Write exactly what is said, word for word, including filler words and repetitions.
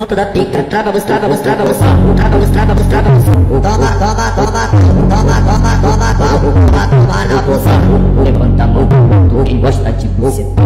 Da pica, trava, você trava, você trava, você trava, você trava, você trava, você toma, toma, toma, toma, toma, toma, toma, toma, toma na bolsa. Levanta a mão, quem gosta de você.